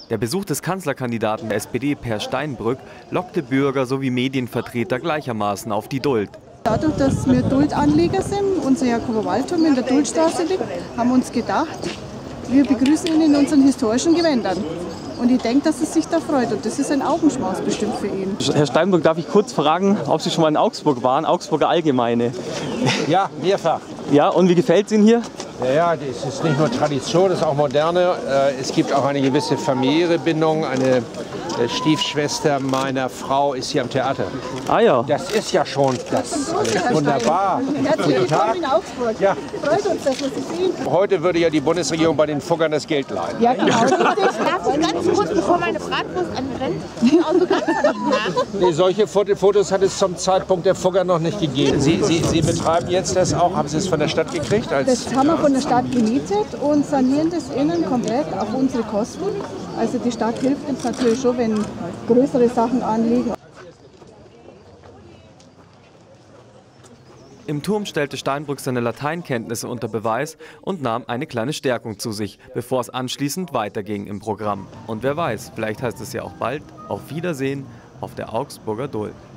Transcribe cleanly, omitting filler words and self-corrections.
Der Besuch des Kanzlerkandidaten der SPD, Per Steinbrück, lockte Bürger sowie Medienvertreter gleichermaßen auf die Duld. Dadurch, dass wir Duldanleger sind, unser Jakober Waldturm in der Duldstraße liegt, haben wir uns gedacht, wir begrüßen ihn in unseren historischen Gewändern. Und ich denke, dass es sich da freut. Und das ist ein Augenschmaus bestimmt für ihn. Herr Steinbrück, darf ich kurz fragen, ob Sie schon mal in Augsburg waren? Augsburger Allgemeine. Ja, mehrfach. Ja, und wie gefällt es Ihnen hier? Ja, das ist nicht nur Tradition, das ist auch moderne. Es gibt auch eine gewisse familiäre Bindung. Eine Stiefschwester meiner Frau ist hier am Theater. Ah ja. Das ist ja schon das alles wunderbar. Herzlich willkommen in Augsburg. Ja. Freut uns, dass wir Sie sehen. Heute würde ja die Bundesregierung bei den Fuggern das Geld leihen. Ja, genau. Darf ich ganz kurz, bevor meine Bratwurst anbrennt, den Autogramm nach? Nee, solche Fotos hat es zum Zeitpunkt der Fugger noch nicht gegeben. Sie betreiben jetzt das auch, haben Sie es von der Stadt gekriegt? Das haben wir von der Stadt gemietet und sanieren das innen komplett auf unsere Kosten. Also die Stadt hilft uns natürlich schon, wenn größere Sachen anliegen. Im Turm stellte Steinbrück seine Lateinkenntnisse unter Beweis und nahm eine kleine Stärkung zu sich, bevor es anschließend weiterging im Programm. Und wer weiß, vielleicht heißt es ja auch bald Auf Wiedersehen auf der Augsburger Duld.